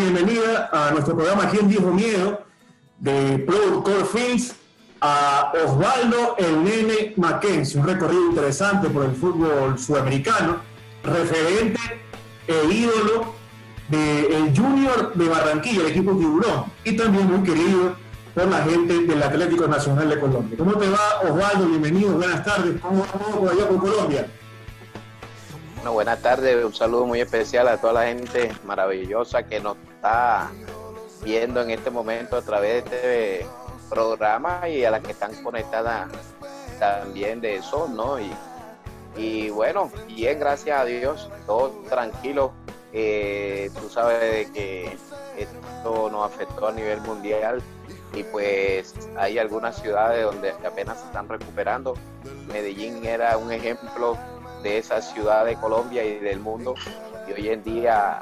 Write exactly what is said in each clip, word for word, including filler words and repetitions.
bienvenida a nuestro programa ¿Quién dijo miedo? De Productor Films a Osvaldo el Nene Mackenzie, un recorrido interesante por el fútbol sudamericano, referente e ídolo del Junior de Barranquilla, el equipo Tiburón, y también muy querido por la gente del Atlético Nacional de Colombia. ¿Cómo te va, Osvaldo? Bienvenido, buenas tardes. ¿Cómo va por allá por Colombia? Bueno, buenas tardes, un saludo muy especial a toda la gente maravillosa que nos está viendo en este momento a través de este programa y a las que están conectadas también de eso, ¿no? Y, y bueno, bien, gracias a Dios, todo tranquilo. Eh, tú sabes de que esto nos afectó a nivel mundial y pues hay algunas ciudades donde apenas se están recuperando. Medellín era un ejemplo de esa ciudad de Colombia y del mundo, y hoy en día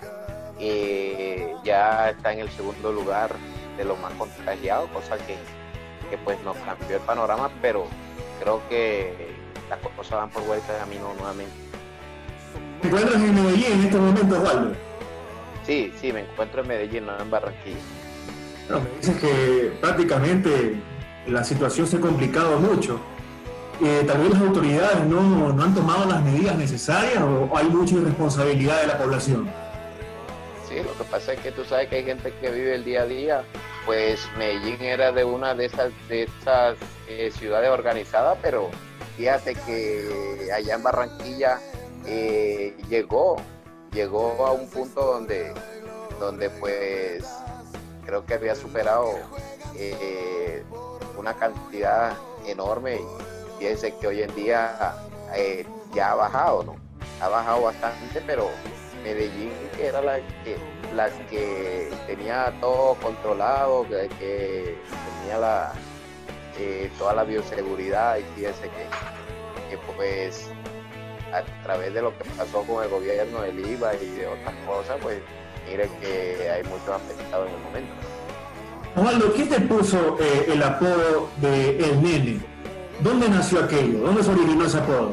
eh, ya está en el segundo lugar de los más contagiados, cosa que, que pues nos cambió el panorama, pero creo que las cosas van por buen camino nuevamente. ¿Te encuentras en Medellín en este momento, Osvaldo? Sí, sí, me encuentro en Medellín, no en Barranquilla. No, me dices que prácticamente la situación se ha complicado mucho. Eh, tal vez las autoridades no, no han tomado las medidas necesarias o, o hay mucha irresponsabilidad de la población. Sí, lo que pasa es que tú sabes que hay gente que vive el día a día. Pues Medellín era de una de esas, de esas eh, ciudades organizadas, pero fíjate que allá en Barranquilla eh, llegó, llegó a un punto donde, donde pues creo que había superado eh, una cantidad enorme. Fíjense que hoy en día eh, ya ha bajado, ¿no? Ha bajado bastante, pero Medellín, que era la que, la que tenía todo controlado, que, que tenía la, eh, toda la bioseguridad, y fíjense que, que pues a través de lo que pasó con el gobierno, del I V A y de otras cosas, pues mire que hay muchos afectados en el momento. Osvaldo, ¿quién te puso eh, el apodo de El Nene? ¿Dónde nació aquello? ¿Dónde se originó ese apodo?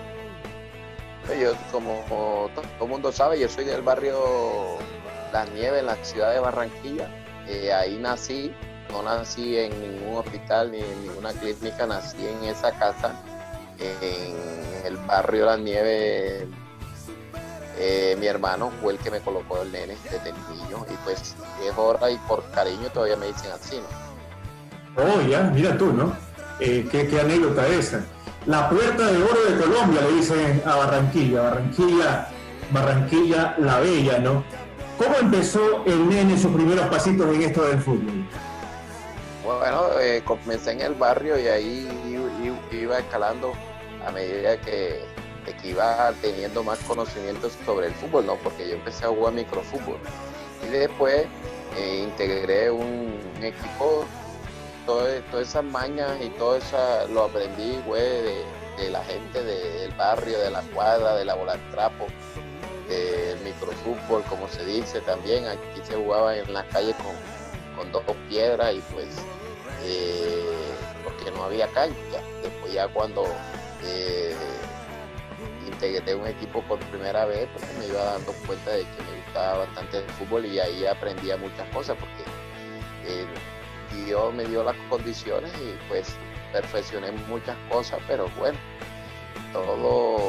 Yo, como, como todo el mundo sabe, yo soy del barrio Las Nieves, en la ciudad de Barranquilla. Eh, ahí nací, no nací en ningún hospital ni en ninguna clínica, nací en esa casa, en el barrio Las Nieves. Eh, mi hermano fue el que me colocó el nene desde niño, y pues es hora y por cariño todavía me dicen así, ¿no? Oh, ya, mira tú, ¿no? Eh, ¿qué, qué anécdota esa. La puerta de oro de Colombia, le dicen a Barranquilla, Barranquilla, Barranquilla la Bella, ¿no? ¿Cómo empezó el nene sus primeros pasitos en esto del fútbol? Bueno, eh, comencé en el barrio y ahí iba escalando a medida que, que iba teniendo más conocimientos sobre el fútbol, ¿no? Porque yo empecé a jugar microfútbol y después eh, integré un, un equipo. Todas todo esas mañas y todo eso lo aprendí, güey, de, de la gente de, del barrio, de la cuadra, de la bola de trapo, del microfútbol, como se dice también. Aquí se jugaba en la calle con, con dos piedras y pues, eh, porque no había cancha. Después ya cuando eh, integré un equipo por primera vez, pues me iba dando cuenta de que me gustaba bastante el fútbol y ahí aprendía muchas cosas, porque eh, Dios me dio las condiciones y pues perfeccioné muchas cosas, pero bueno, todo,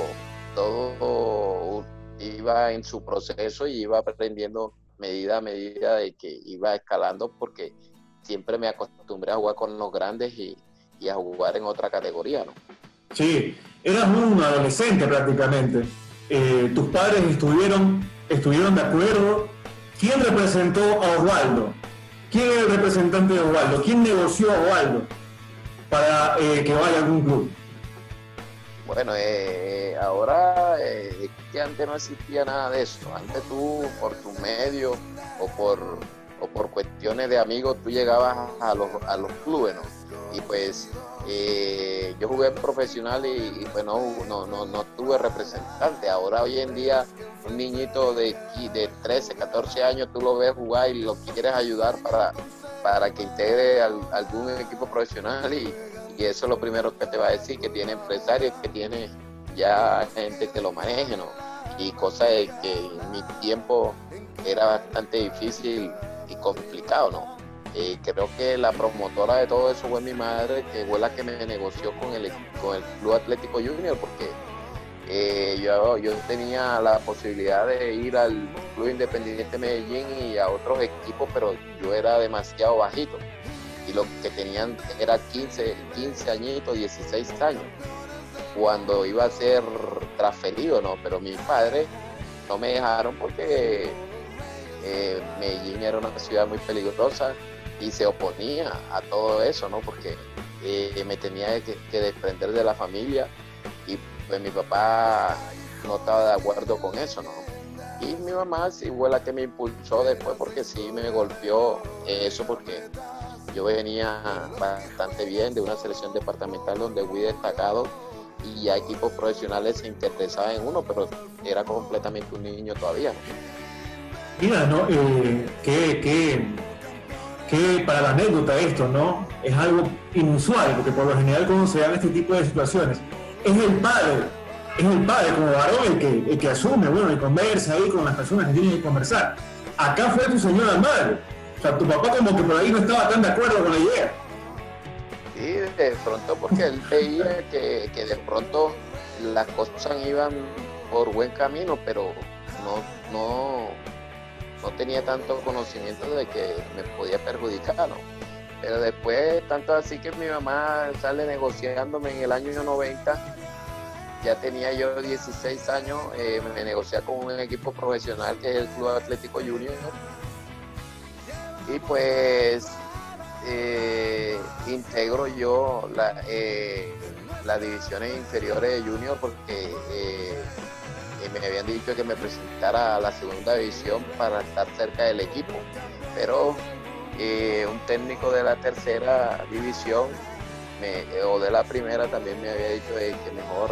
todo iba en su proceso y iba aprendiendo medida a medida de que iba escalando, porque siempre me acostumbré a jugar con los grandes y, y a jugar en otra categoría, ¿no? Sí, eras un adolescente prácticamente. Eh, tus padres estuvieron, estuvieron de acuerdo. ¿Quién representó a Osvaldo? ¿Quién es el representante de Osvaldo? ¿Quién negoció a Osvaldo para eh, que vaya a algún club? Bueno, eh, ahora eh, es que antes no existía nada de eso. Antes tú, por tu medio o por, o por cuestiones de amigos, tú llegabas a los, a los clubes, ¿no? Y pues eh, yo jugué profesional y, y pues no, no, no, no tuve representante. Ahora hoy en día un niñito de, de trece, catorce años tú lo ves jugar y lo quieres ayudar para, para que integre al, algún equipo profesional, y, y eso es lo primero que te va a decir, que tiene empresarios, que tiene ya gente que lo maneje, ¿no? y cosa de que en mi tiempo era bastante difícil y complicado, ¿no? Eh, creo que la promotora de todo eso fue mi madre, que fue la que me negoció con el, con el Club Atlético Junior, porque eh, yo, yo tenía la posibilidad de ir al Club Independiente Medellín y a otros equipos, pero yo era demasiado bajito y lo que tenían era quince, quince añitos, dieciséis años, cuando iba a ser transferido, ¿no? Pero mis padres no me dejaron porque eh, Medellín era una ciudad muy peligrosa y se oponía a todo eso, ¿no? Porque eh, me tenía que, que desprender de la familia y pues mi papá no estaba de acuerdo con eso, ¿no? Y mi mamá sí fue la que me impulsó después, porque sí me golpeó eso, porque yo venía bastante bien de una selección departamental donde fui destacado y ya equipos profesionales se interesaban en uno, pero era completamente un niño todavía, ¿no? Mira, ¿no? Eh, que, que, que para la anécdota esto, ¿no? Es algo inusual, porque por lo general cuando se dan este tipo de situaciones, es el padre, es el padre como varón el que, el que asume, bueno, y conversa ahí con las personas que tienen que conversar. Acá fue tu señora madre. O sea, tu papá como que por ahí no estaba tan de acuerdo con la idea. Sí, de pronto porque él veía que, que de pronto las cosas iban por buen camino, pero no, no, no tenía tanto conocimiento de que me podía perjudicar, ¿no? Pero después, tanto así que mi mamá sale negociándome en el año noventa, ya tenía yo dieciséis años, eh, me negocia con un equipo profesional que es el Club Atlético Junior, y pues eh, integro yo la, eh, las divisiones inferiores de Junior, porque eh, me habían dicho que me presentara a la segunda división para estar cerca del equipo, pero eh, un técnico de la tercera división me, o de la primera también me había dicho eh, que mejor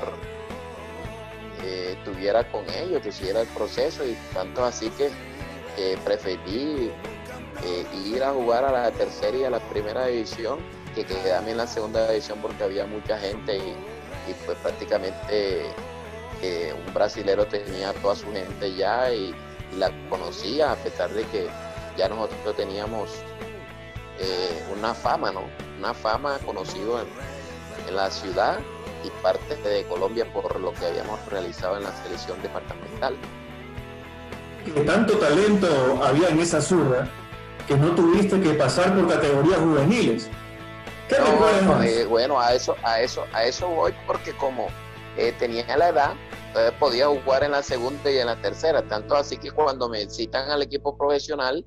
eh, estuviera con ellos, que siguiera el proceso, y tanto así que eh, preferí eh, ir a jugar a la tercera y a la primera división que quedarme en la segunda división, porque había mucha gente y, y pues prácticamente eh, un brasilero tenía toda su gente ya y, y la conocía, a pesar de que ya nosotros teníamos eh, una fama, ¿no? Una fama conocido en, en la ciudad y parte de Colombia por lo que habíamos realizado en la selección departamental. Que tanto talento había en esa zurda que no tuviste que pasar por categorías juveniles. ¿Qué no, recuerdas más? Eh, bueno, a eso, a eso, a eso voy, porque como eh, tenía la edad, entonces podía jugar en la segunda y en la tercera, tanto así que cuando me citan al equipo profesional,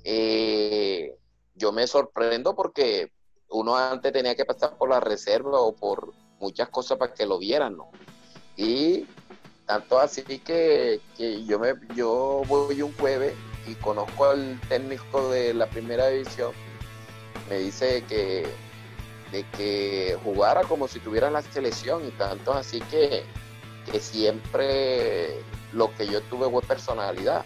eh, yo me sorprendo porque uno antes tenía que pasar por la reserva o por muchas cosas para que lo vieran, ¿no? Y tanto así que, que yo, me, yo voy un jueves y conozco al técnico de la primera división, me dice que, de que jugara como si tuviera la selección, y tanto así que, que siempre lo que yo tuve fue personalidad.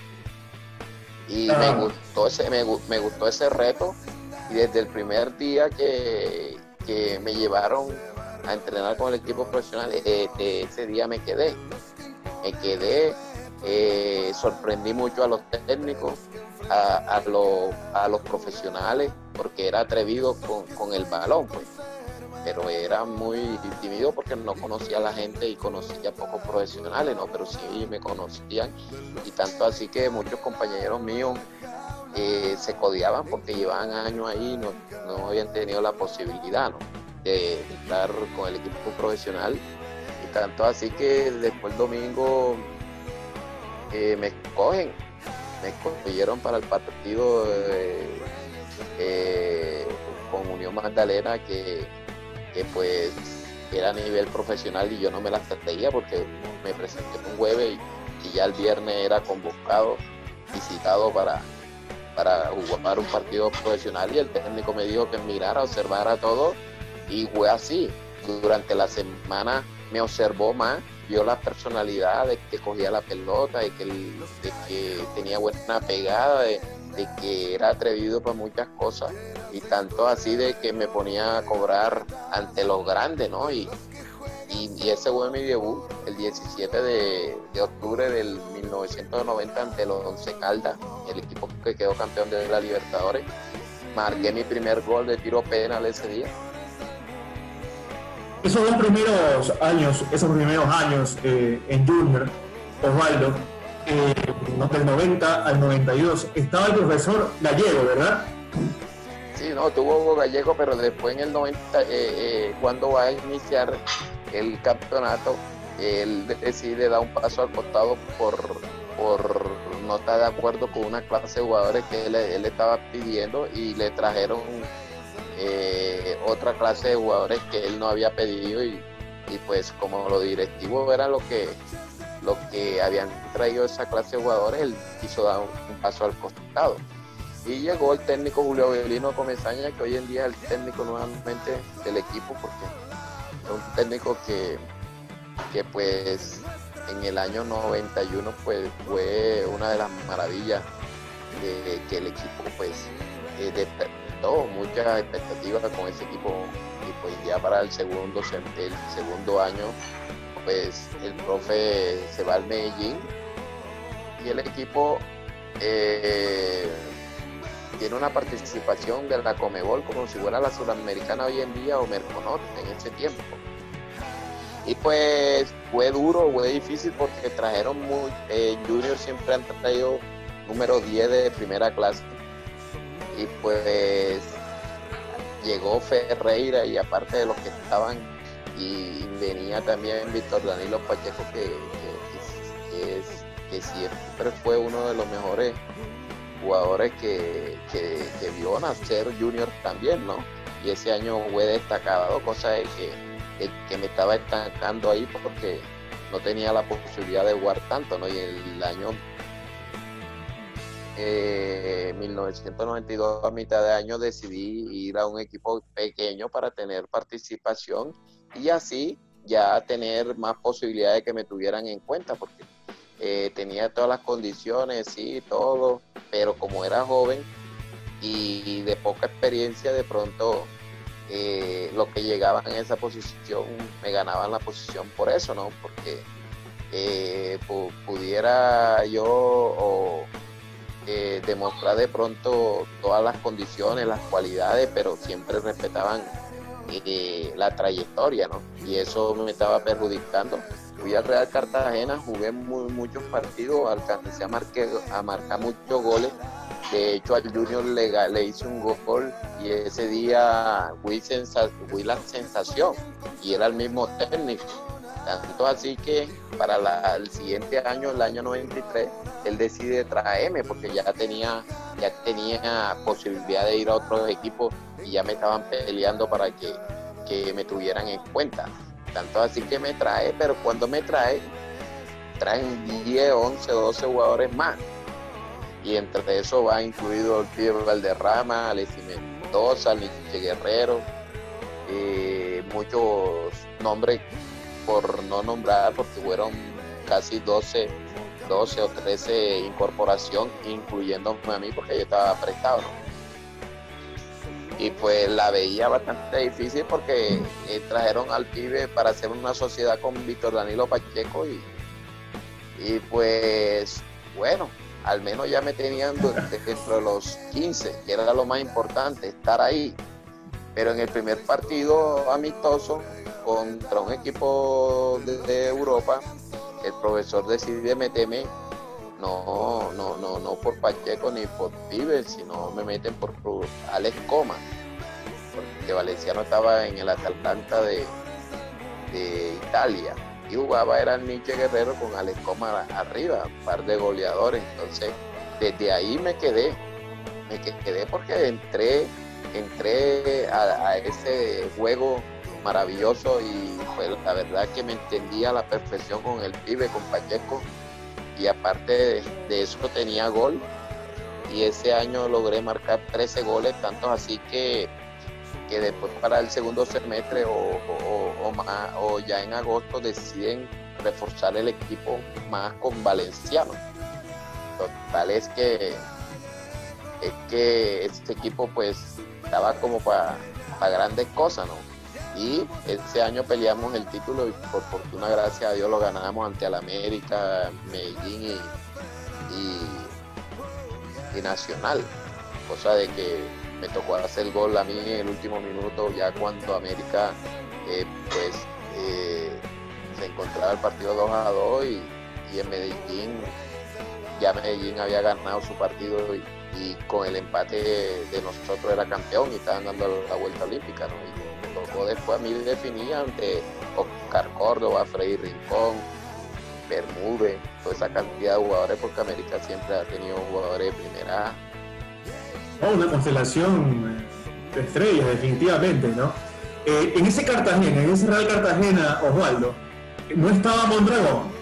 Y ah. me gustó ese, me, me gustó ese reto, y desde el primer día que, que me llevaron a entrenar con el equipo profesional, eh, de ese día me quedé. Me quedé, eh, sorprendí mucho a los técnicos, a, a, lo, a los profesionales, porque era atrevido con, con el balón, pues. Pero era muy tímido porque no conocía a la gente y conocía a pocos profesionales, ¿no? Pero sí me conocían, y tanto así que muchos compañeros míos eh, se codiaban porque llevaban años ahí y no, no habían tenido la posibilidad, ¿no? de estar con el equipo profesional. Y tanto así que después el domingo eh, me escogen, me escogieron para el partido eh, eh, con Unión Magdalena, que, que pues era a nivel profesional, y yo no me las creía porque me presenté un jueves y, y ya el viernes era convocado y citado para, para jugar un partido profesional, y el técnico me dijo que mirara, observara todo, y fue así. Durante la semana me observó más, vio la personalidad de que cogía la pelota, de que, de que tenía buena pegada, de, de que era atrevido para muchas cosas, y tanto así de que me ponía a cobrar ante los grandes, ¿no? Y, y, y ese fue mi debut el diecisiete de, de octubre del mil novecientos noventa ante los Once Caldas, el equipo que quedó campeón de la Libertadores. Marqué mi primer gol de tiro penal ese día. Esos dos primeros años, esos primeros años eh, en Junior, Osvaldo, eh, del noventa al noventa y dos, estaba el profesor Gallego, ¿verdad? Sí, no, tuvo Gallego, pero después en el noventa, eh, eh, cuando va a iniciar el campeonato, él decide dar un paso al costado por, por no estar de acuerdo con una clase de jugadores que él, él estaba pidiendo, y le trajeron eh, otra clase de jugadores que él no había pedido, y, y pues como los directivos eran lo que, lo que habían traído esa clase de jugadores, él quiso dar un, un paso al costado. Y llegó el técnico Julio Avelino Comesaña, que hoy en día es el técnico nuevamente del equipo, porque es un técnico que, que pues en el año noventa y uno pues fue una de las maravillas de que el equipo pues eh, despertó muchas expectativas con ese equipo, y pues ya para el segundo, el segundo año pues el profe se va al Medellín y el equipo eh, tiene una participación de la Comebol como si fuera la Sudamericana hoy en día o Merconorte en ese tiempo. Y pues fue duro, fue difícil porque trajeron muy, eh, Junior siempre han traído número diez de primera clase, y pues llegó Ferreira, y aparte de los que estaban, y venía también Víctor Danilo Pacheco, que, que, que, es, que siempre fue uno de los mejores jugadores que, que, que vio nacer Junior también, ¿no? Y ese año fue destacado, cosa de que, de que me estaba estancando ahí porque no tenía la posibilidad de jugar tanto, ¿no? Y el año eh, mil novecientos noventa y dos, a mitad de año, decidí ir a un equipo pequeño para tener participación y así ya tener más posibilidades de que me tuvieran en cuenta, porque eh, tenía todas las condiciones, sí, todo, pero como era joven y de poca experiencia, de pronto eh, los que llegaban en esa posición me ganaban la posición por eso, ¿no? Porque eh, pu- pudiera yo o, eh, demostrar de pronto todas las condiciones, las cualidades, pero siempre respetaban eh, la trayectoria, ¿no? Y eso me estaba perjudicando. Fui al Real Cartagena, jugué muy, muchos partidos, alcancé a, marque, a marcar muchos goles. De hecho, al Junior le, le hice un gol y ese día fui, sensa, fui la sensación y era el mismo técnico. Tanto así que para la, el siguiente año, el año noventa y tres, él decide traerme porque ya tenía, ya tenía posibilidad de ir a otros equipos y ya me estaban peleando para que, que me tuvieran en cuenta. Tanto así que me trae, pero cuando me trae, traen diez, once, doce jugadores más. Y entre eso va incluido el Pibe Valderrama, Alexis Mendoza, Nietzsche Guerrero, eh, muchos nombres por no nombrar, porque fueron casi doce, doce o trece incorporación, incluyéndome a mí, porque yo estaba prestado, ¿no? Y pues la veía bastante difícil porque eh, trajeron al pibe para hacer una sociedad con Víctor Danilo Pacheco y, y pues bueno, al menos ya me tenían dentro de los quince, que era lo más importante, estar ahí. Pero en el primer partido amistoso contra un equipo de, de Europa, el profesor decide meterme, no, no, no, no por Pacheco ni por Pibe, sino me meten por, por Alex Coma, porque Valenciano estaba en el Atalanta de, de Italia y jugaba era el Nietzsche Guerrero con Alex Coma arriba, un par de goleadores. Entonces desde ahí me quedé, me quedé porque entré, entré a, a ese juego maravilloso y pues la verdad que me entendía a la perfección con el pibe, con Pacheco, y aparte de, de eso tenía gol y ese año logré marcar trece goles, tanto así que, que después para el segundo semestre o, o, o, más, o ya en agosto deciden reforzar el equipo más con Valenciano. Total es que es que este equipo pues estaba como para pa grandes cosas, ¿no? Y ese año peleamos el título y por fortuna, gracias a Dios, lo ganamos ante el América, Medellín y, y, y Nacional. Cosa de que me tocó hacer el gol a mí en el último minuto, ya cuando América eh, pues eh, se encontraba el partido dos a dos y, y en Medellín ya Medellín había ganado su partido y, y con el empate de nosotros era campeón y estaban dando la vuelta olímpica, ¿no? Y me tocó después a mí definir ante Oscar Córdoba, Freddy Rincón, Bermúdez, toda esa cantidad de jugadores, porque América siempre ha tenido jugadores de primera A. Oh, una constelación de estrellas, definitivamente, ¿no? Eh, en ese Cartagena, en ese Real Cartagena, Osvaldo, ¿no estaba Mondragón?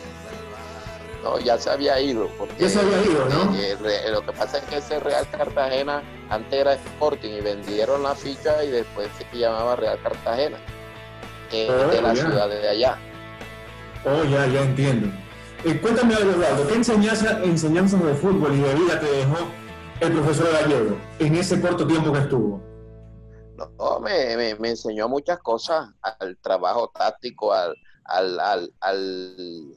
No, ya se había ido. Porque, ya se había ido, ¿no? Eh, eh, lo que pasa es que ese Real Cartagena antes era Sporting y vendieron la ficha y después se llamaba Real Cartagena, que es oh, de la ya. ciudad de allá. Oh, ya, ya entiendo. Eh, cuéntame algo, Osvaldo, ¿qué enseñanza, enseñanzas de fútbol y de vida te dejó el profesor Gallego en ese corto tiempo que estuvo? No, me, me, me enseñó muchas cosas, al trabajo táctico, al, al, al, al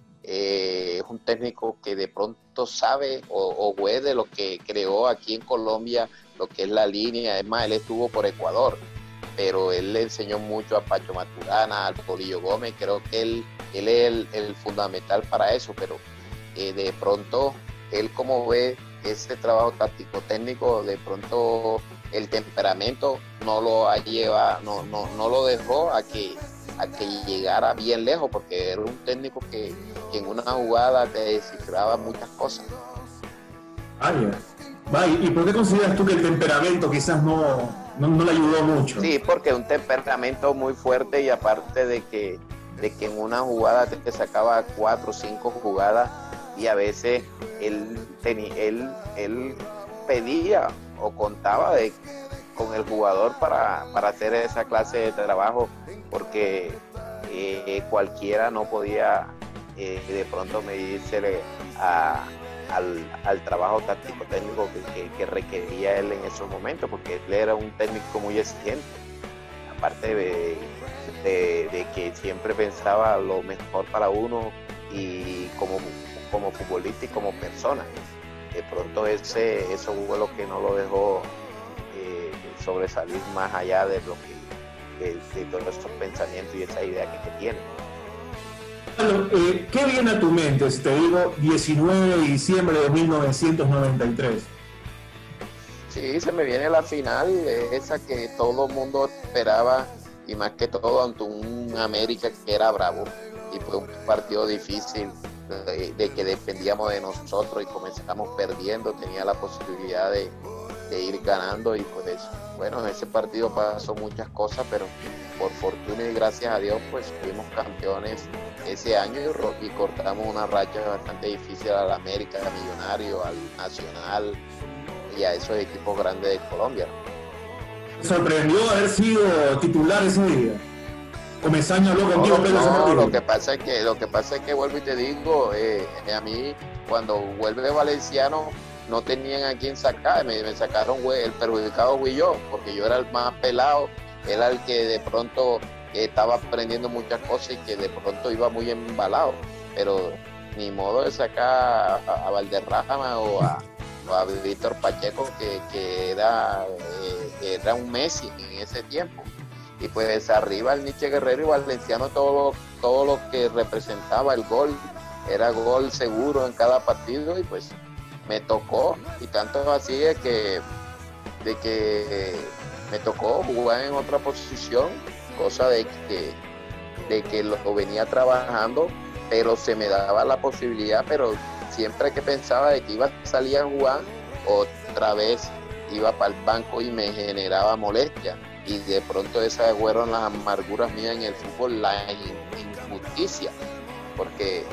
eh, es un técnico que de pronto sabe o, o puede lo que creó aquí en Colombia, lo que es la línea. Es más, él estuvo por Ecuador, pero él le enseñó mucho a Pacho Maturana, al Polillo Gómez. Creo que él, él es el, el fundamental para eso, pero eh, de pronto él, como ve ese trabajo táctico técnico, de pronto el temperamento no lo lleva, no, no, no lo dejó a que, a que llegara bien lejos, porque era un técnico que, que en una jugada te descifraba muchas cosas. Ah, ya. ¿Y por qué consideras tú que el temperamento quizás no, no, no le ayudó mucho? Sí, porque es un temperamento muy fuerte, y aparte de que, de que en una jugada te, te sacaba cuatro o cinco jugadas, y a veces él, tenía, él, él pedía o contaba de, con el jugador para, para hacer esa clase de trabajo, porque eh, cualquiera no podía eh, de pronto medírsele a, al, al trabajo táctico técnico que, que, que requería él en esos momentos, porque él era un técnico muy exigente, aparte de, de, de que siempre pensaba lo mejor para uno y como, como futbolista y como persona. De pronto ese, eso fue lo que no lo dejó eh, sobresalir más allá de lo que de, de todos esos pensamientos y esa idea que, que tiene. Bueno, eh, ¿qué viene a tu mente si te digo diecinueve de diciembre de mil novecientos noventa y tres? Sí, se me viene la final, esa que todo el mundo esperaba, y más que todo ante un América que era bravo, y fue un partido difícil, de, de que dependíamos de nosotros y comenzamos perdiendo. Tenía la posibilidad de, de ir ganando, y pues bueno, en ese partido pasó muchas cosas, pero por fortuna y gracias a Dios pues fuimos campeones ese año y, y cortamos una racha bastante difícil al América, al Millonario, al Nacional y a esos equipos grandes de Colombia. ¿Te sorprendió haber sido titular ese día? Comesaña habló contigo. No, no, no, lo que pasa es que lo que pasa es que vuelvo y te digo, eh, a mí cuando vuelve Valenciano no tenían a quién sacar, me, me sacaron el perjudicado fui yo, porque yo era el más pelado, era el que de pronto eh, estaba aprendiendo muchas cosas y que de pronto iba muy embalado, pero ni modo de sacar a, a Valderrama o a, o a Víctor Pacheco, que, que era, eh, era un Messi en ese tiempo. Y pues arriba el Nietzsche Guerrero y Valenciano, todo lo, todo lo que representaba el gol, era gol seguro en cada partido, y pues me tocó, y tanto así es que de que me tocó jugar en otra posición, cosa de que, de que lo venía trabajando, pero se me daba la posibilidad, pero siempre que pensaba de que iba a salir a jugar, otra vez iba para el banco y me generaba molestia. Y de pronto esas fueron las amarguras mías en el fútbol, la injusticia, porque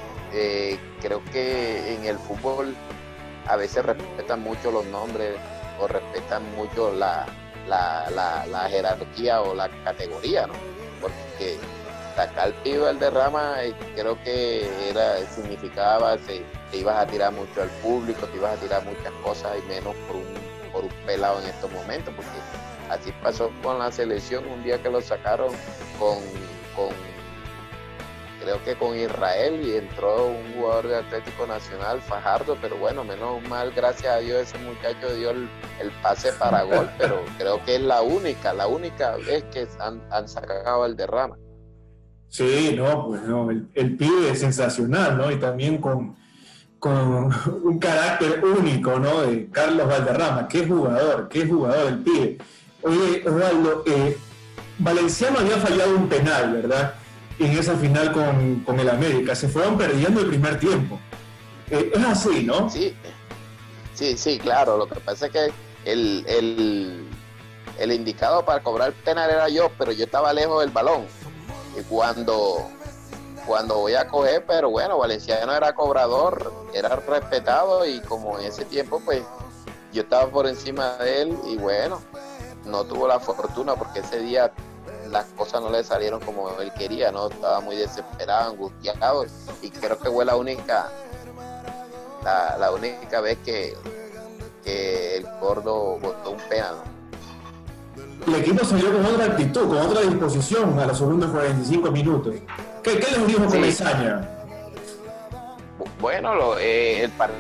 eh, creo que en el fútbol a veces respetan mucho los nombres o respetan mucho la, la, la, la jerarquía o la categoría, ¿no? Porque sacar el pibe al derrama, eh, creo que era significaba que te ibas a tirar mucho al público, te ibas a tirar muchas cosas, y menos por un, por un pelado en estos momentos, porque así pasó con la selección, un día que lo sacaron con, con creo que con Israel y entró un jugador de Atlético Nacional, Fajardo, pero bueno, menos mal, gracias a Dios ese muchacho dio el, el pase para gol, pero creo que es la única, la única vez que han, han sacado el Valderrama. Sí, no, pues no, el, el pibe es sensacional, ¿no? Y también con, con un carácter único, ¿no? De Carlos Valderrama, qué jugador, qué jugador el pibe. Oye, Osvaldo, eh, Valenciano había fallado un penal, ¿verdad? En esa final con, con el América, se fueron perdiendo el primer tiempo. Eh, es así, ¿no? Sí, sí, sí, claro, lo que pasa es que el, el, el indicado para cobrar el penal era yo, pero yo estaba lejos del balón. Y cuando, cuando voy a coger, pero bueno, Valenciano era cobrador, era respetado y como en ese tiempo, pues yo estaba por encima de él y bueno, no tuvo la fortuna porque ese día las cosas no le salieron como él quería, ¿no? Estaba muy desesperado, angustiado y creo que fue la única, la, la única vez que, que el Gordo botó un penal, ¿no? El equipo salió con otra actitud, con otra disposición a los segundos cuarenta y cinco minutos. ¿Qué, qué les dijo Sí. Comesaña? Bueno, lo, eh, el partido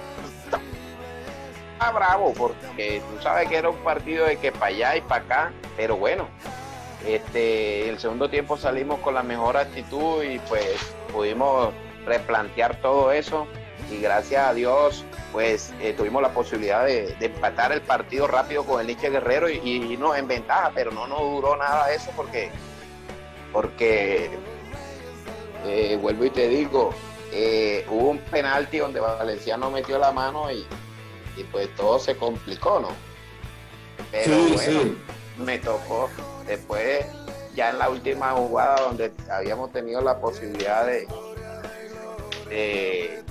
está bravo porque tú sabes que era un partido de que para allá y para acá, pero bueno, este, el segundo tiempo salimos con la mejor actitud y pues pudimos replantear todo eso y gracias a Dios pues eh, tuvimos la posibilidad de, de empatar el partido rápido con el Nietzsche Guerrero y, y nos en ventaja, pero no nos duró nada eso porque porque eh, vuelvo y te digo, eh, hubo un penalti donde Valenciano metió la mano y, y pues todo se complicó, ¿no? Pero Sí, bueno, sí. me tocó después ya en la última jugada donde habíamos tenido la posibilidad de de,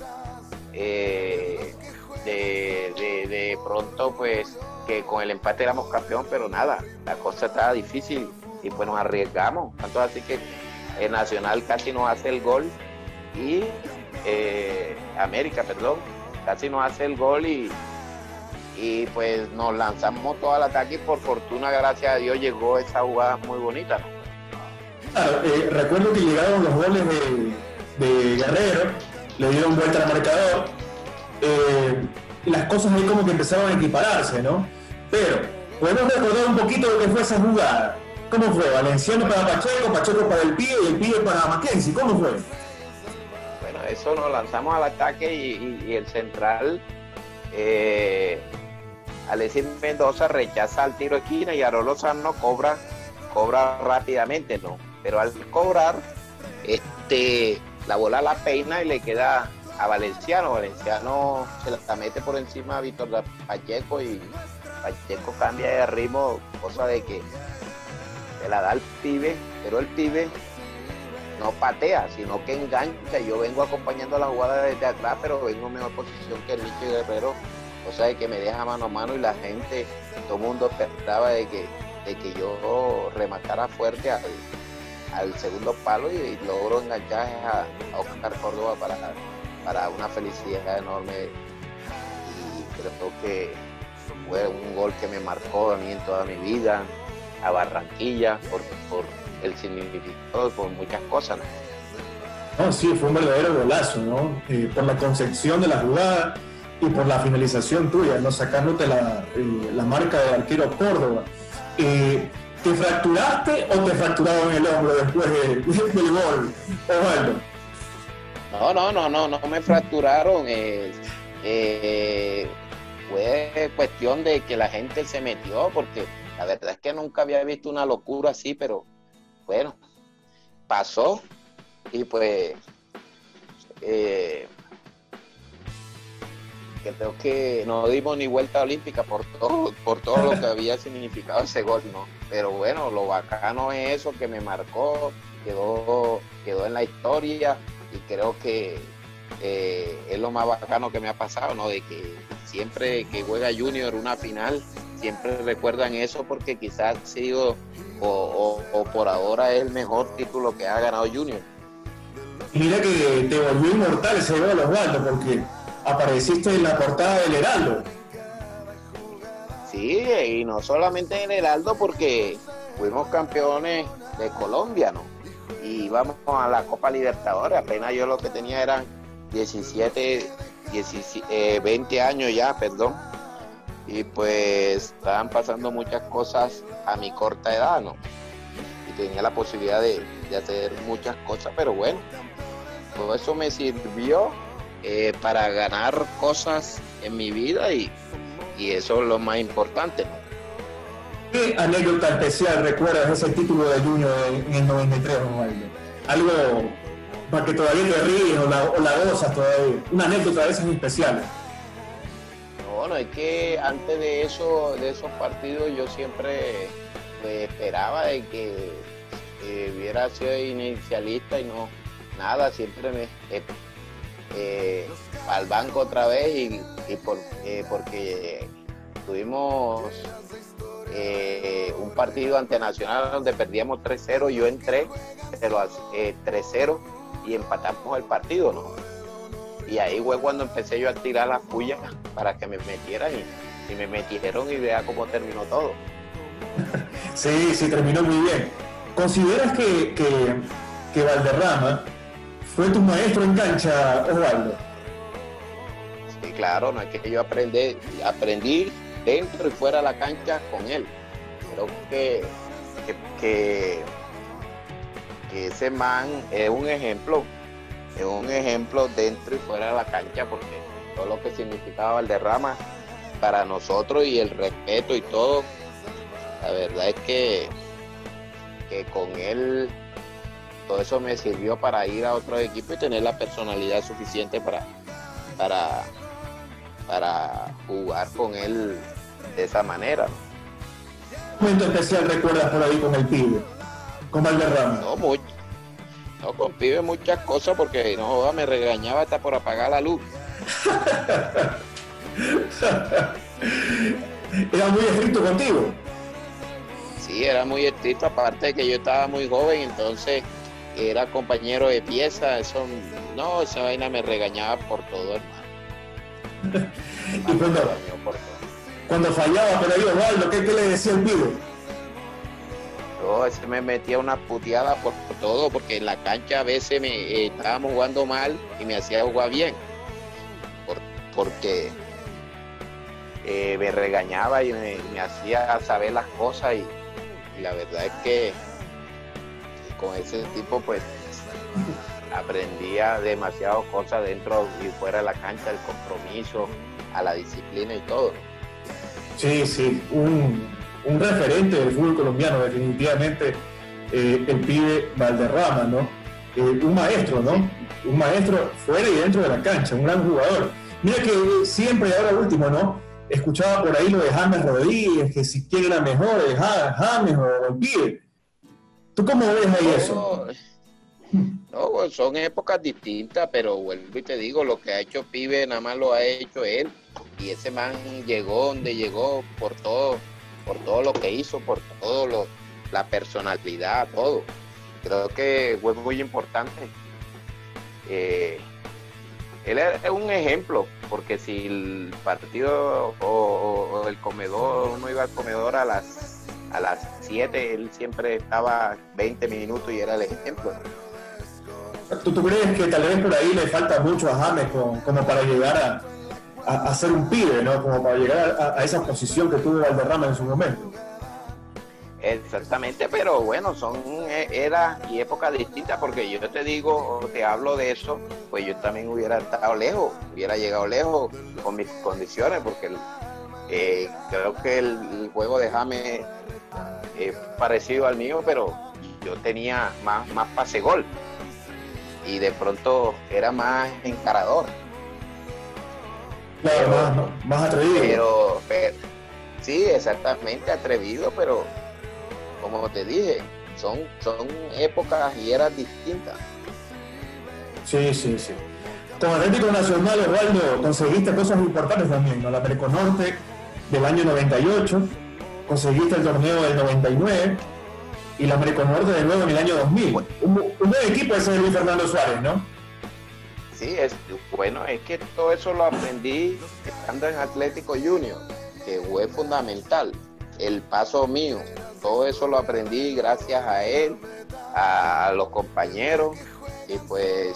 eh, de, de, de pronto pues que con el empate éramos campeón, pero nada, la cosa estaba difícil y pues nos arriesgamos, tanto así que el Nacional casi nos hace el gol y eh, América, perdón, casi nos hace el gol y y pues nos lanzamos todo al ataque y por fortuna, gracias a Dios, llegó esa jugada muy bonita, ¿no? Claro, eh, recuerdo que llegaron los goles de, de Guerrero, le dieron vuelta al marcador, eh, y las cosas ahí como que empezaron a equipararse, ¿no? Pero, podemos recordar un poquito lo que fue esa jugada. ¿Cómo fue? Valenciano para Pacheco, Pacheco para el pibe y el pibe para Mackenzie. ¿Cómo fue? Bueno, eso nos lanzamos al ataque y, y, y el central, eh, Alexis Mendoza rechaza el tiro de esquina y Aarón Lozano cobra, cobra rápidamente, ¿no? Pero al cobrar, este, la bola la peina y le queda a Valenciano. Valenciano se la mete por encima a Víctor Pacheco y Pacheco cambia de ritmo, cosa de que se la da al pibe, pero el pibe no patea, sino que engancha. Yo vengo acompañando la jugada desde atrás, pero vengo en mejor posición que el Nietzsche Guerrero, o sea, de que me deja mano a mano y la gente, todo el mundo esperaba de que, de que yo rematara fuerte al, al segundo palo y logro enganchar a, a Oscar Córdoba para, para una felicidad enorme y creo que fue un gol que me marcó a mí en toda mi vida, a Barranquilla, por, por el significado, por muchas cosas, ¿no? No, sí, fue un verdadero golazo, ¿no? Eh, por la concepción de la jugada y por la finalización tuya, ¿no? Sacándote la, eh, la marca de arquero Córdoba. Eh, ¿Te fracturaste o te fracturaron el hombro después de, de, del gol, Osvaldo? No, no, no, no, no me fracturaron. Eh, eh, fue cuestión de que la gente se metió, porque la verdad es que nunca había visto una locura así, pero bueno, pasó y pues eh, creo que no dimos ni vuelta olímpica por todo, por todo lo que había significado ese gol, ¿no? Pero bueno, lo bacano es eso que me marcó, quedó, quedó en la historia y creo que eh, es lo más bacano que me ha pasado, ¿no? De que siempre que juega Junior una final, siempre recuerdan eso porque quizás ha sido o, o, o por ahora es el mejor título que ha ganado Junior. Y mira que te volvió inmortal ese gol, Osvaldo, porque apareciste en la portada del Heraldo. Sí, y no solamente en el Heraldo, porque fuimos campeones de Colombia, ¿no? Y íbamos a la Copa Libertadores, apenas yo lo que tenía eran diecisiete, diecisiete eh, veinte años ya, perdón. Y pues estaban pasando muchas cosas a mi corta edad, ¿no? Y tenía la posibilidad de, de hacer muchas cosas, pero bueno, todo eso me sirvió eh, para ganar cosas en mi vida y, y eso es lo más importante, ¿no? ¿Qué anécdota especial recuerdas de ese título de Junior en, en el noventa y tres, Osvaldo? Algo para que todavía te ríes o la, o la gozas todavía. Una anécdota de esas especiales. Bueno, es que antes de eso, de esos partidos yo siempre eh, esperaba de que eh, hubiera sido inicialista y no, nada, siempre me eh, eh, al banco otra vez y, y por, eh, porque tuvimos eh, un partido ante Nacional donde perdíamos tres cero, yo entré pero, eh, tres cero y empatamos el partido, ¿no? Y ahí fue cuando empecé yo a tirar las pullas para que me metieran y, y me metieron y vea cómo terminó todo. Sí, sí, terminó muy bien. ¿Consideras que, que, que Valderrama fue tu maestro en cancha, Osvaldo? Sí, claro, no es que yo aprendí, aprendí dentro y fuera de la cancha con él. Creo que, que, que, que ese man es un ejemplo. Es un ejemplo dentro y fuera de la cancha porque todo lo que significaba Valderrama para nosotros y el respeto y todo, la verdad es que, que con él todo eso me sirvió para ir a otro equipo y tener la personalidad suficiente para, para, para jugar con él de esa manera. ¿Qué momento especial recuerdas por ahí con el pibe, con Valderrama? No, mucho. No, con pibe muchas cosas porque no me regañaba hasta por apagar la luz. Era muy estricto contigo. Sí, era muy estricto, aparte de que yo estaba muy joven, entonces era compañero de pieza, eso no, esa vaina me regañaba por todo, hermano. Y cuando, por todo. cuando fallaba por ahí, Osvaldo, ¿qué, qué le decía el pibe? Yo ese me metía una puteada por, por todo, porque en la cancha a veces me eh, estábamos jugando mal y me hacía jugar bien, por, porque eh, me regañaba y me, me hacía saber las cosas y, y la verdad es que con ese tipo pues aprendía demasiadas cosas dentro y fuera de la cancha, el compromiso, a la disciplina y todo. Sí, sí, un, un referente del fútbol colombiano, definitivamente, eh, el pibe Valderrama, ¿no? Eh, un maestro, ¿no? Un maestro fuera y dentro de la cancha, un gran jugador. Mira que siempre, ahora último, ¿no? Escuchaba por ahí lo de James Rodríguez, que si quién era mejor, James o el pibe. ¿Tú cómo ves ahí no, eso? No, son épocas distintas, pero vuelvo y te digo, lo que ha hecho Pibe nada más lo ha hecho él, y ese man llegó donde llegó por todo, por todo lo que hizo, por todo lo, la personalidad, todo. Creo que fue muy importante. Eh, él es un ejemplo, porque si el partido o, o el comedor, uno iba al comedor a las a las siete, él siempre estaba veinte minutos y era el ejemplo. ¿Tú, ¿Tú crees que tal vez por ahí le falta mucho a James como, como para llegar a, a, a ser un pibe, ¿no? Como para llegar a, a esa posición que tuvo Valderrama en su momento? Exactamente, pero bueno, son eras y épocas distintas, porque yo te digo, te hablo de eso, pues yo también hubiera estado lejos, hubiera llegado lejos con mis condiciones, porque eh, creo que el, el juego de James es parecido al mío, pero yo tenía más, más pase gol y de pronto era más encarador. Claro, pero, más, más atrevido. Pero, pero, sí, exactamente, atrevido, pero como te dije, son, son épocas y eras distintas. Sí, sí, sí. Con Atlético Nacional, Osvaldo, conseguiste cosas importantes también, ¿no? La Preconorte del año noventa y ocho, conseguiste el torneo del noventa y nueve y la Preconorte de nuevo en el año dos mil. Un, un buen equipo ese de Luis Fernando Suárez, ¿no? Sí, es bueno, es que todo eso lo aprendí estando en Atlético Junior. que fue fundamental, el paso mío, todo eso lo aprendí gracias a él, a los compañeros, y pues,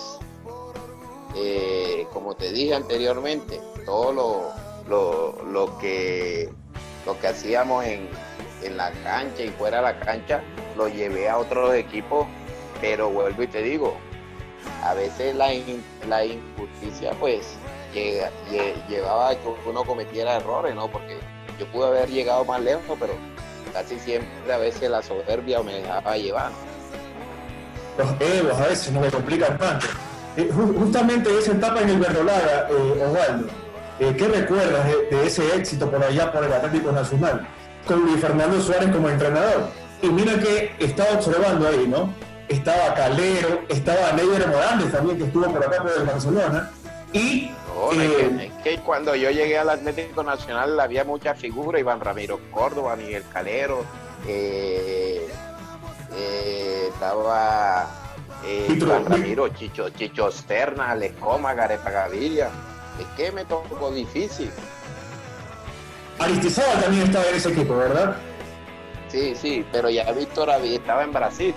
eh, como te dije anteriormente, todo lo, lo, lo, que, lo que hacíamos en, en la cancha y fuera de la cancha, lo llevé a otros equipos, pero vuelvo y te digo, a veces la, in, la injusticia pues llega, lle, llevaba a que uno cometiera errores, ¿no? Porque yo pude haber llegado más lejos, pero casi siempre a veces la soberbia me dejaba llevar. Los egos a veces no me complican tanto. Eh, justamente esa etapa en el Verdolaga, eh, Osvaldo, eh, ¿qué recuerdas de, de ese éxito por allá por el Atlético Nacional? Con Luis Fernando Suárez como entrenador. Y mira que estaba observando ahí, ¿no? Estaba Calero, estaba Neider Morales también, que estuvo por acá por el Barcelona. Y no, eh, es, que, es que cuando yo llegué al Atlético Nacional había muchas figuras, Iván Ramiro Córdoba, Miguel Calero, eh, eh, estaba eh, Iván Ramiro, Chicho, Chicho Serna, Alex Coma, Garepa Gaviria. Es que me tocó difícil. Aristizábal también estaba en ese equipo, ¿verdad? Sí, sí, pero ya Víctor estaba en Brasil.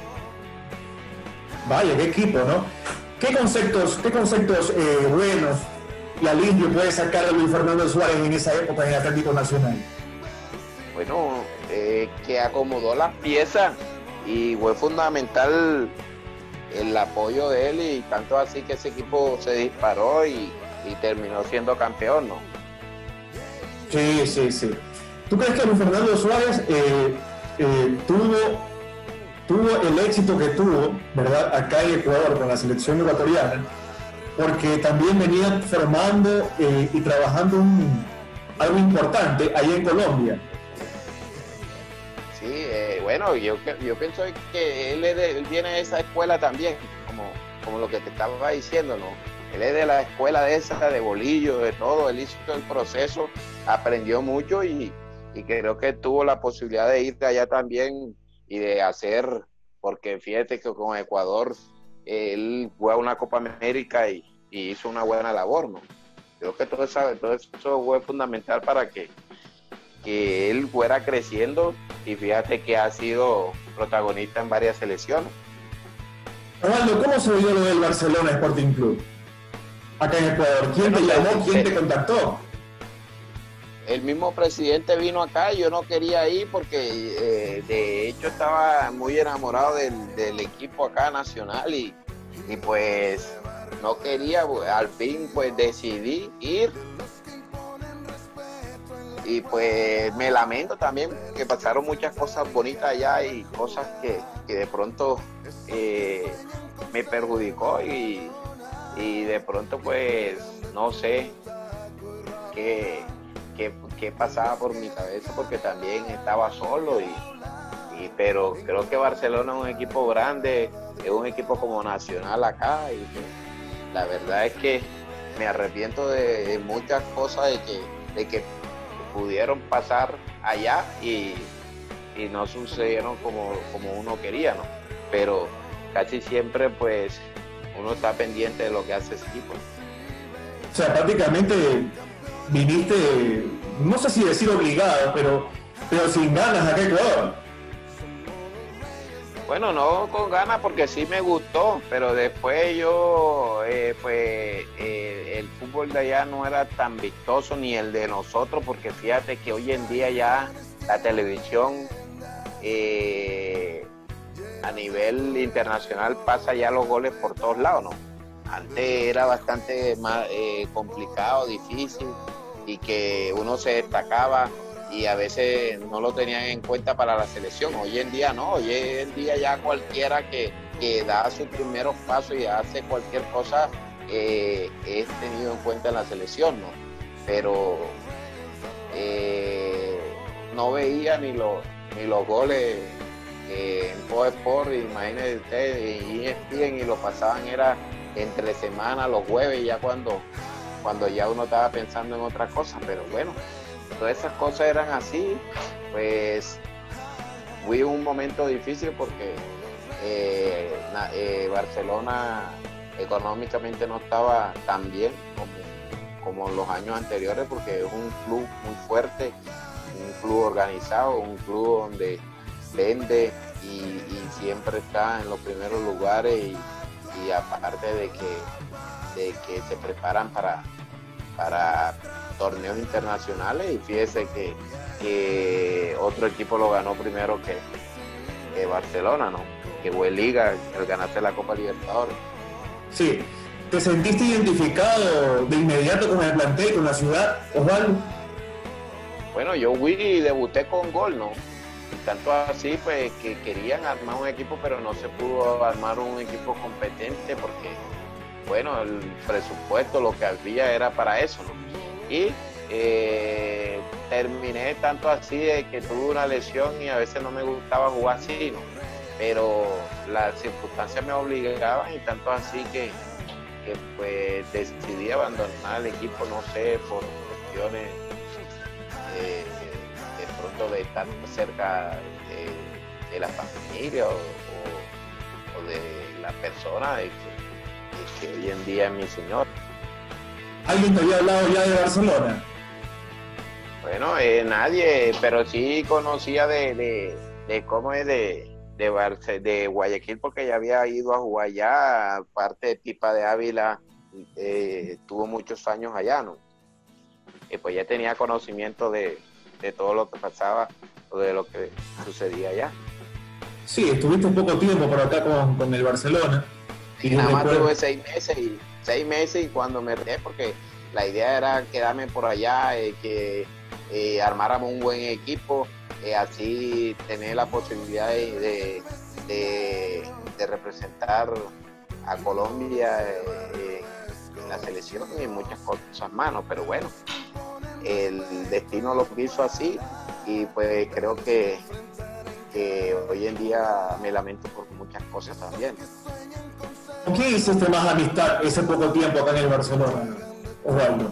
Vaya, qué equipo, ¿no? ¿Qué conceptos, qué conceptos eh, buenos la limpio puede sacar de Luis Fernando Suárez en esa época en el Atlético Nacional? Bueno, eh, que acomodó las piezas y fue fundamental el apoyo de él, y tanto así que ese equipo se disparó y, y terminó siendo campeón, ¿no? Sí, sí, sí. ¿Tú crees que Luis Fernando Suárez eh, eh, tuvo, tuvo el éxito que tuvo, ¿verdad?, acá en Ecuador con la selección ecuatoriana, porque también venía formando eh, y trabajando un, algo importante ahí en Colombia? Sí, eh, bueno, yo, yo pienso que él, es de, él viene de esa escuela también, como, como lo que te estaba diciendo, ¿no? Él es de la escuela de esa, de Bolillo, de todo, él hizo el proceso, aprendió mucho y, y creo que tuvo la posibilidad de ir de allá también y de hacer, porque fíjate que con Ecuador él fue a una Copa América y, y hizo una buena labor, ¿no? Creo que todo eso, todo eso fue fundamental para que, que él fuera creciendo, y fíjate que ha sido protagonista en varias selecciones. Osvaldo, ¿cómo se dio lo del Barcelona Sporting Club acá en Ecuador? ¿Quién te llamó? ¿Quién te contactó? El mismo presidente vino acá, yo no quería ir porque eh, de hecho estaba muy enamorado del, del equipo acá nacional y, y pues no quería, al fin pues decidí ir. Y pues me lamento también que pasaron muchas cosas bonitas allá y cosas que, que de pronto eh, me perjudicó y, y de pronto pues no sé qué, qué, qué pasaba por mi cabeza, porque también estaba solo, y, y pero creo que Barcelona es un equipo grande, es un equipo como Nacional acá, y la verdad es que me arrepiento de, de muchas cosas de que, de que pudieron pasar allá y, y no sucedieron como, como uno quería, ¿no? Pero casi siempre pues uno está pendiente de lo que hace ese equipo. O sea, prácticamente viniste, no sé si decir obligado, pero, pero sin ganas acá en Ecuador. Bueno, no con ganas, porque sí me gustó, pero después yo, eh, pues eh, el fútbol de allá no era tan vistoso ni el de nosotros, porque fíjate que hoy en día ya la televisión eh, a nivel internacional pasa ya los goles por todos lados, ¿no? Antes era bastante más eh, complicado, difícil, y que uno se destacaba y a veces no lo tenían en cuenta para la selección. Hoy en día no, hoy en día ya cualquiera que, que da sus primeros pasos y hace cualquier cosa eh, es tenido en cuenta en la selección, ¿no? Pero eh, no veía ni, lo, ni los goles eh, en Fox Sport, imagínense ustedes, en E S P N, y lo pasaban era entre semana, los jueves, ya cuando, cuando ya uno estaba pensando en otra cosa, pero bueno, todas esas cosas eran así. Pues fui un momento difícil porque eh, eh, Barcelona económicamente no estaba tan bien como, como los años anteriores, porque es un club muy fuerte, un club organizado, un club donde vende y, y siempre está en los primeros lugares y, y aparte de que, de que se preparan para, para torneos internacionales y fíjese que, que otro equipo lo ganó primero que, que Barcelona, ¿no? Que fue Liga, el ganaste la Copa Libertadores. Sí. ¿Te sentiste identificado de inmediato con el plantel, con la ciudad, Osvaldo? Bueno, yo fui y debuté con gol, ¿no? Y tanto así, pues, que querían armar un equipo, pero no se pudo armar un equipo competente porque, bueno, el presupuesto, lo que había era para eso, ¿no? Y eh, terminé tanto así de que tuve una lesión y a veces no me gustaba jugar así, ¿no? Pero las circunstancias me obligaban y tanto así que que pues decidí abandonar el equipo, no sé, por cuestiones eh, de pronto de estar cerca de, de la familia o, o, o de la persona de que, de que hoy en día es mi señor. ¿Alguien te había hablado ya de Barcelona? Bueno, eh, nadie, pero sí conocía de, de, de cómo es de De, Barce, de Guayaquil porque ya había ido a jugar allá, aparte de Pipa de Ávila, eh, tuvo muchos años allá, ¿no? Y pues ya tenía conocimiento de, de todo lo que pasaba o de lo que sucedía allá. Sí, estuviste poco tiempo por acá con, con el Barcelona. Y nada más tuve seis meses y seis meses y cuando me reté porque la idea era quedarme por allá, eh, que eh, armáramos un buen equipo. Eh, así tener la posibilidad de, de, de, de representar a Colombia eh, en la selección y muchas cosas más, ¿no? Pero bueno, el destino lo quiso así y pues creo que, que hoy en día me lamento por muchas cosas también. ¿Con quién hiciste más amistad ese poco tiempo acá en el Barcelona, Osvaldo?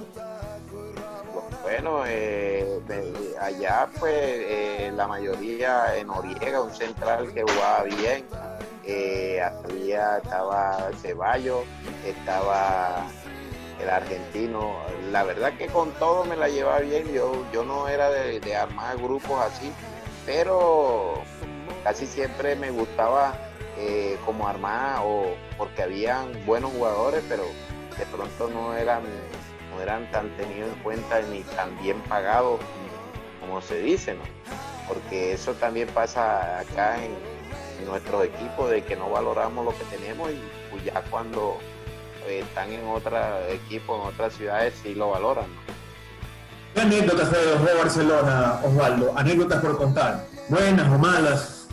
Bueno, eh, allá pues eh, la mayoría en Noriega, un central que jugaba bien, eh, había, estaba Ceballos, estaba el argentino, la verdad que con todo me la llevaba bien, yo, yo no era de, de armar grupos así, pero casi siempre me gustaba eh, como armar o porque habían buenos jugadores, pero de pronto no eran no eran tan tenidos en cuenta ni tan bien pagados como se dice, ¿no? Porque eso también pasa acá en, en nuestros equipos, de que no valoramos lo que tenemos y pues ya cuando eh, están en otro equipo, en otras ciudades, sí lo valoran, ¿no? ¿Qué anécdotas te dejó Barcelona, Osvaldo? Anécdotas por contar, buenas o malas.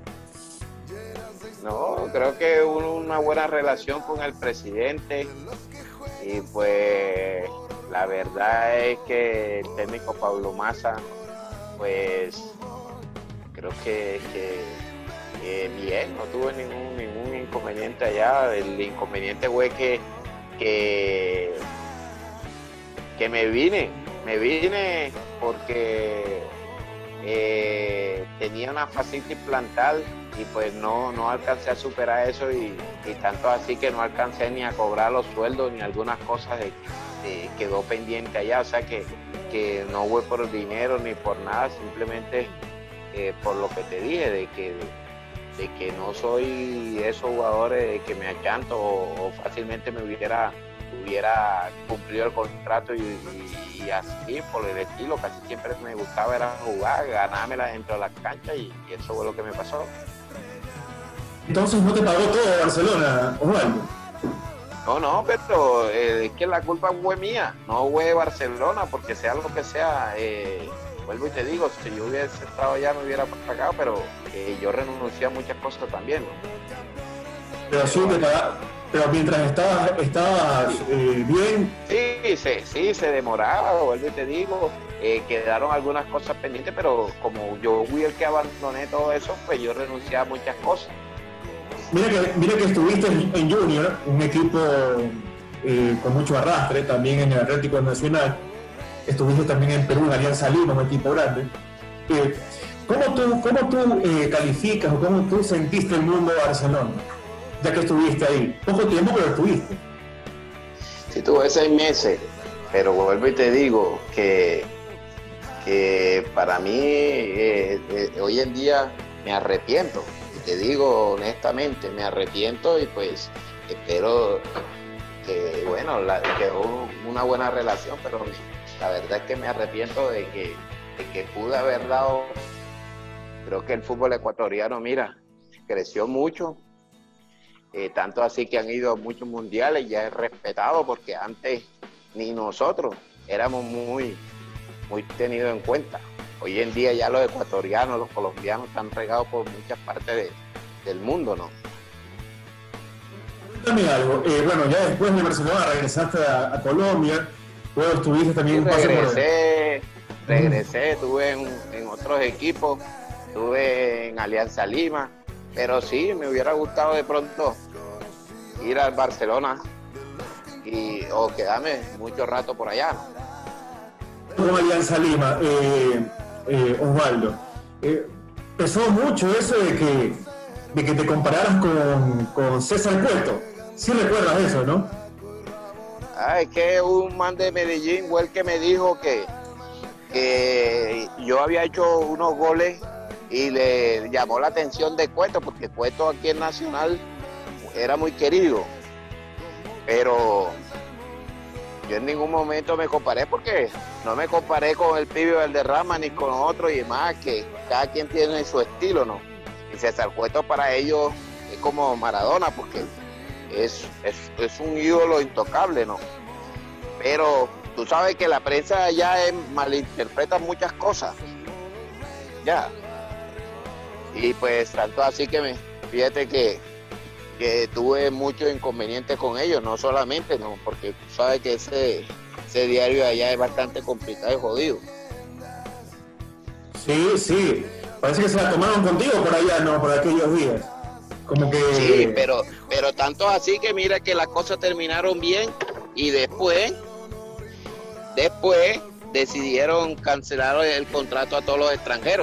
No, creo que hubo una buena relación con el presidente y pues la verdad es que el técnico Pablo Massa, pues creo que, que, que bien, no tuve ningún, ningún inconveniente allá. El inconveniente fue que, que, que me vine, me vine porque eh, tenía una facility plantal y pues no, no alcancé a superar eso y, y tanto así que no alcancé ni a cobrar los sueldos ni algunas cosas de, de, quedó pendiente allá, o sea que, que no fue por el dinero ni por nada, simplemente eh, por lo que te dije, de que, de que no soy esos jugadores de que me achanto o, o fácilmente me hubiera, hubiera cumplido el contrato y, y, y así por el estilo, casi siempre me gustaba era jugar, ganármela dentro de la cancha y, y eso fue lo que me pasó. Entonces no te pagó todo Barcelona, Osvaldo. No, no, pero eh, es que la culpa fue mía, no fue de Barcelona, porque sea lo que sea, eh, vuelvo y te digo, si yo hubiese estado allá me hubiera pagado, pero eh, yo renuncié a muchas cosas también, ¿no? Pero sí te pagaba, pero mientras estabas, estabas eh, bien. Sí, sí, sí, se demoraba, vuelvo y te digo, eh, quedaron algunas cosas pendientes, pero como yo fui el que abandoné todo eso, pues yo renuncié a muchas cosas. Mira que, mira que estuviste en Junior, un equipo eh, con mucho arrastre, también en el Atlético Nacional. Estuviste también en Perú, en Alianza Lima, un equipo grande. Eh, ¿Cómo tú, cómo tú eh, calificas o cómo tú sentiste el mundo de Barcelona? Ya que estuviste ahí. Poco tiempo, pero estuviste. Sí, tuve seis meses. pero vuelvo y te digo que, que para mí eh, eh, hoy en día me arrepiento, y te digo honestamente, me arrepiento y pues espero que, bueno, la, quedó una buena relación, pero la verdad es que me arrepiento de que, de que pude haber dado, creo que el fútbol ecuatoriano, mira, creció mucho, eh, tanto así que han ido a muchos mundiales, ya es respetado, porque antes ni nosotros éramos muy, muy tenidos en cuenta. Hoy en día ya los ecuatorianos, los colombianos están regados por muchas partes de, del mundo, ¿no? Cuéntame algo, eh, bueno, ya después de Barcelona regresaste a, a Colombia, luego estuviste también Y un paso por... regresé, regresé, estuve en, en otros equipos, estuve en Alianza Lima, pero sí, me hubiera gustado de pronto ir al Barcelona y, o quedarme mucho rato por allá, ¿no? Con Alianza Lima, eh, eh, Osvaldo, eh, pesó mucho eso de que, de que te compararas con, con César Cueto. Sí recuerdas eso, ¿no? Ah, es que un man de Medellín fue el que me dijo que, que yo había hecho unos goles y le llamó la atención de Cueto, porque Cueto aquí en Nacional era muy querido, pero yo en ningún momento me comparé, porque no me comparé con el Pibe Valderrama ni con otro, y más que cada quien tiene su estilo, ¿no? Y César Cueto para ellos es como Maradona, porque es, es, es un ídolo intocable, ¿no? Pero tú sabes que la prensa ya es, malinterpreta muchas cosas, ya. Y pues tanto así que me, fíjate que, que tuve muchos inconvenientes con ellos, no solamente, no, porque tú sabes que ese, ese diario allá es bastante complicado y jodido. Sí, sí, parece que se la tomaron contigo por allá, ¿no? Por aquellos días. Como que... Sí, pero, pero tanto así que mira que las cosas terminaron bien, y después, después decidieron cancelar el contrato a todos los extranjeros.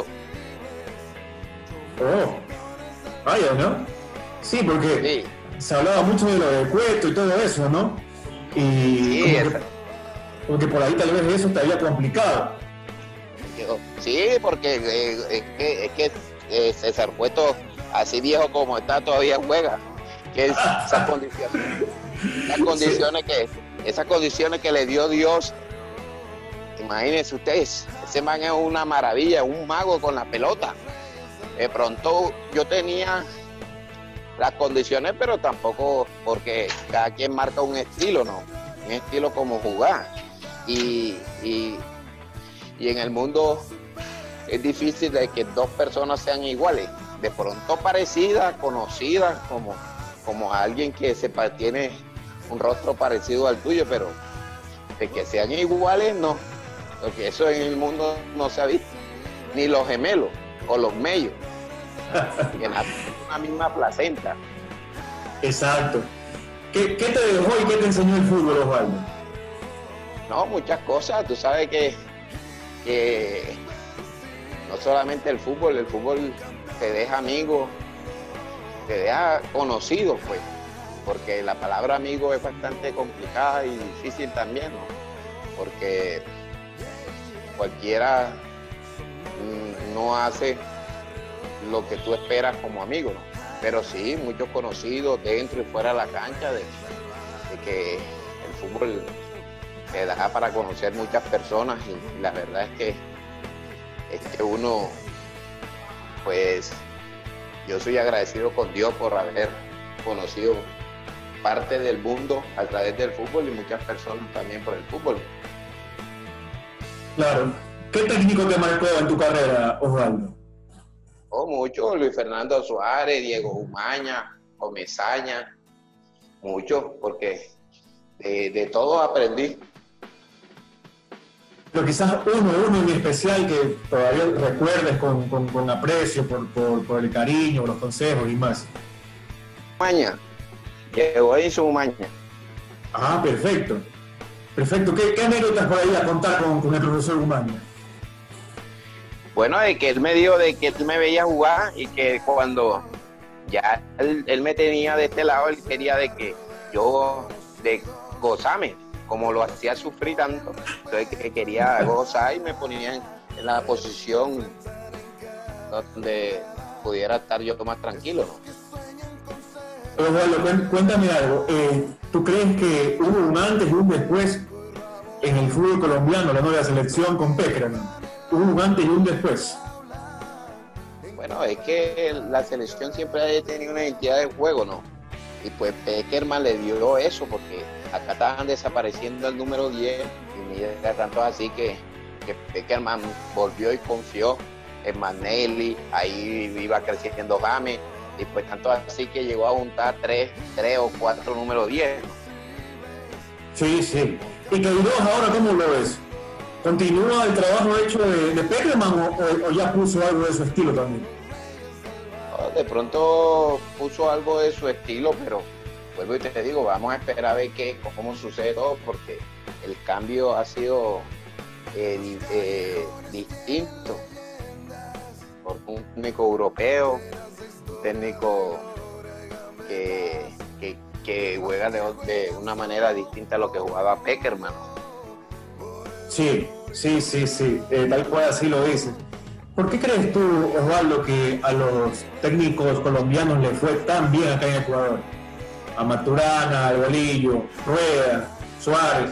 Oh, vaya, ¿no? Sí, porque Sí. se hablaba mucho de lo de Cueto y todo eso, ¿no? Y Sí, como esa- que, como que por ahí tal vez eso estaría complicado. Sí, porque eh, es que, es que eh, César Cueto, así viejo como está, todavía juega. Que es- esas condiciones, esas condiciones que, esas condiciones que le dio Dios, imagínense ustedes, ese man es una maravilla, un mago con la pelota. De pronto yo tenía las condiciones, pero tampoco, porque cada quien marca un estilo, ¿no? Un estilo como jugar. Y, y, y en el mundo es difícil de que dos personas sean iguales. De pronto parecidas, conocidas, como, como alguien que sepa, tiene un rostro parecido al tuyo, pero de que sean iguales, no. Porque eso en el mundo no se ha visto. Ni los gemelos o los mellos, que nacen con la misma placenta. Exacto. ¿Qué, ¿Qué te dejó y qué te enseñó el fútbol, Osvaldo? No, muchas cosas. Tú sabes que, que no solamente el fútbol, el fútbol te deja amigos, te deja conocidos, pues, porque la palabra amigo es bastante complicada y difícil también, ¿no? Porque cualquiera mm, no hace lo que tú esperas como amigo, ¿no? Pero sí, muchos conocidos dentro y fuera de la cancha, de, de que el fútbol te da para conocer muchas personas, y la verdad es que, es que uno, pues, yo soy agradecido con Dios por haber conocido parte del mundo a través del fútbol, y muchas personas también por el fútbol. Claro. ¿Qué técnico te marcó en tu carrera, Osvaldo? Oh, mucho, Luis Fernando Suárez, Diego Umaña, Comesaña, muchos, porque de, de todos aprendí. Pero quizás uno, uno en especial que todavía recuerdes con, con, con aprecio por, por, por el cariño, por los consejos y más. Umaña, Diego Enzo Umaña. Ah, perfecto. Perfecto. ¿Qué, qué anécdotas por ahí a contar con, con el profesor Umaña? Bueno, de que él me dijo de que él me veía jugar, y que cuando ya él, él me tenía de este lado, él quería de que yo, de gozame, como lo hacía sufrir tanto, entonces que quería gozar y me ponía en, en la posición donde pudiera estar yo más tranquilo, ¿no? Osvaldo, cuéntame algo. Eh, ¿Tú crees que hubo un antes y un después en el fútbol colombiano, la nueva selección con Peckerman? ¿Hubo un antes y un después? Bueno, es que la selección siempre ha tenido una identidad de juego, ¿no? Y pues Peckerman le dio eso, porque acá estaban desapareciendo el número diez, y mira, tanto así que, que Peckerman volvió y confió en Magnelli, ahí iba creciendo James, y pues tanto así que llegó a juntar tres, tres o cuatro número diez. Sí, sí. ¿Y Queiroz ahora cómo lo ves? ¿Continúa el trabajo hecho de, de Peckerman o, o, o ya puso algo de su estilo también? De pronto puso algo de su estilo, pero vuelvo y te digo, vamos a esperar a ver qué, cómo sucede todo, porque el cambio ha sido eh, eh, distinto por un técnico europeo, un técnico que, que, que juega de, de una manera distinta a lo que jugaba Peckerman. Sí, sí, sí, sí, eh, tal cual así lo dice. ¿Por qué crees tú, Osvaldo, que a los técnicos colombianos les fue tan bien acá en Ecuador? A Maturana, al Bolillo, Rueda, Suárez.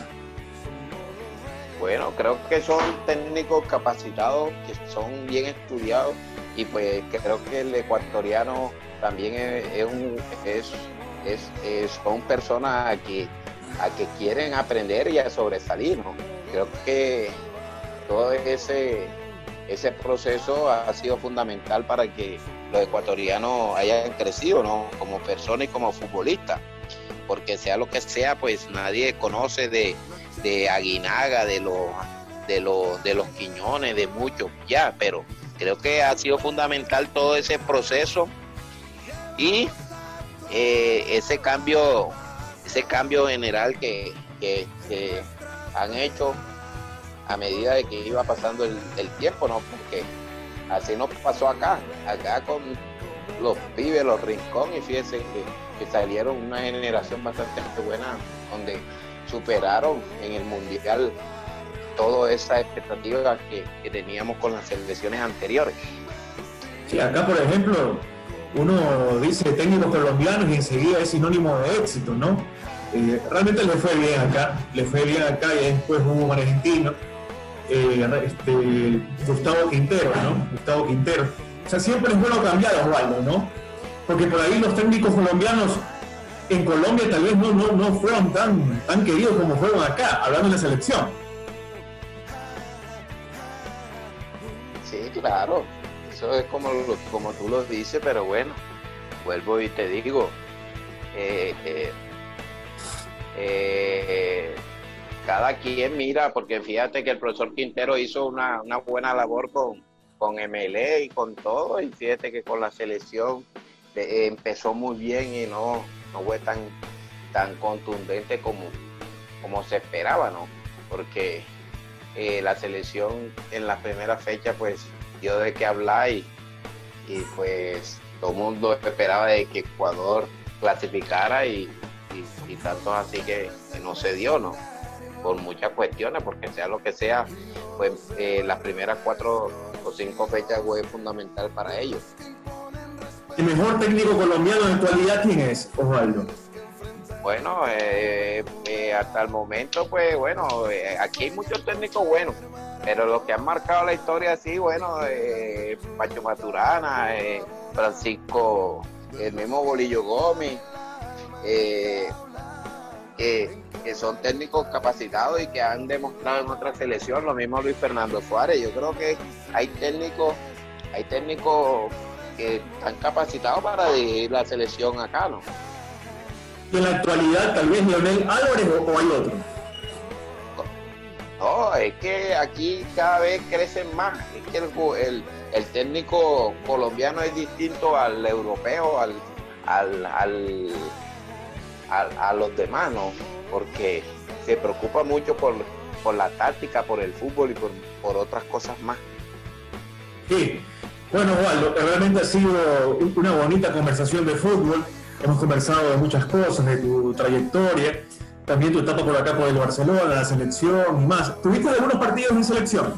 Bueno, creo que son técnicos capacitados, que son bien estudiados, y pues creo que el ecuatoriano también es, es un es, es, es son personas a que, a que quieren aprender y a sobresalir, ¿no? Creo que todo ese ese proceso ha sido fundamental para que los ecuatorianos hayan crecido, ¿no? Como personas y como futbolistas, porque sea lo que sea, pues nadie conoce de, de Aguinaga, de los de los de los Quiñones, de muchos ya, pero creo que ha sido fundamental todo ese proceso y eh, ese cambio ese cambio general que, que, que han hecho a medida de que iba pasando el, el tiempo, ¿no? Porque así nos pasó acá, acá con los pibes, los Rincón, y fíjense que, que salieron una generación bastante buena, donde superaron en el Mundial todas esas expectativas que, que teníamos con las selecciones anteriores. Sí, acá por ejemplo, uno dice técnicos colombianos y enseguida es sinónimo de éxito, ¿no? Eh, realmente le fue bien acá, le fue bien acá y después hubo un argentino, eh, este, Gustavo Quintero, ¿no? Gustavo Quintero. O sea, siempre es bueno cambiar, Osvaldo, ¿no? Porque por ahí los técnicos colombianos en Colombia tal vez no, no, no fueron tan, tan queridos como fueron acá, hablando de la selección. Sí, claro, eso es como, como tú lo dices, pero bueno, vuelvo y te digo, eh, eh, eh, cada quien mira, porque fíjate que el profesor Quintero hizo una, una buena labor con, con M L E y con todo, y fíjate que con la selección eh, empezó muy bien y no, no fue tan, tan contundente como, como se esperaba, ¿no? Porque eh, la selección en la primera fecha pues dio de qué hablar y, y pues todo el mundo esperaba de que Ecuador clasificara y, y, y tanto así que, que no se dio, ¿no? Por muchas cuestiones, porque sea lo que sea, pues eh, las primeras cuatro o cinco fechas fue fundamental para ellos. ¿El mejor técnico colombiano en actualidad quién es, Osvaldo? Bueno, eh, eh, hasta el momento, pues bueno, eh, aquí hay muchos técnicos buenos, pero los que han marcado la historia así, bueno, eh, Pacho Maturana, eh, Francisco, el mismo Bolillo Gómez, eh, eh, que son técnicos capacitados y que han demostrado en otra selección, lo mismo Luis Fernando Suárez. Yo creo que hay técnicos, hay técnicos que están capacitados para dirigir la selección acá, ¿no? Y en la actualidad tal vez Leonel Álvarez o, o hay otro. No, es que aquí cada vez crecen más, es que el, el, el técnico colombiano es distinto al europeo, al, al, al, al a los demás, ¿no? Porque se preocupa mucho por, por la táctica, por el fútbol y por, por otras cosas más. Sí, bueno, Osvaldo, realmente ha sido una bonita conversación de fútbol. Hemos conversado de muchas cosas, de tu trayectoria, también tu etapa por acá por el Barcelona, la selección y más. ¿Tuviste algunos partidos en selección?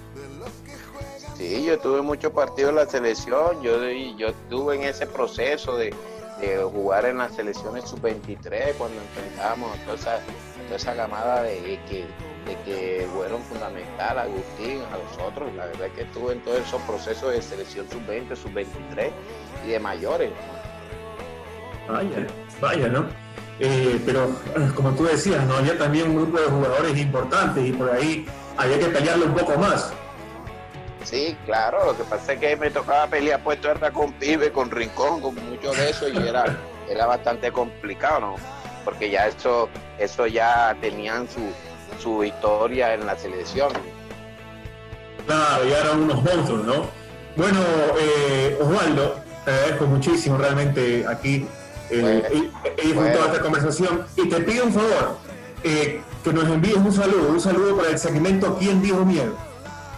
Sí, yo tuve muchos partidos en la selección, yo, yo estuve en ese proceso de, de jugar en las selecciones sub veintitrés cuando enfrentamos a toda esa, toda esa camada de que, de que fueron fundamental, a Agustín, a los otros. La verdad es que estuve en todos esos procesos de selección sub veinte, sub veintitrés y de mayores. Vaya, vaya, ¿no? Eh, pero como tú decías, ¿no? Había también un grupo de jugadores importantes y por ahí había que pelearlo un poco más. Sí, claro, lo que pasa es que me tocaba pelear puesto era con Pibe, con Rincón, con muchos de esos y era, era bastante complicado, ¿no? Porque ya eso, eso ya tenían su, su historia en la selección. Claro, ya eran unos monstruos, ¿no? Bueno, eh, Osvaldo, te agradezco muchísimo realmente aquí eh, bueno, he, he disfrutado bueno. esta conversación y te pido un favor, eh, que nos envíes un saludo, un saludo para el segmento ¿Quién dijo miedo?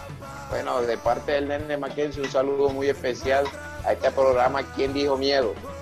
Bueno, de parte del Nene Mackenzie, un saludo muy especial a este programa ¿Quién dijo miedo?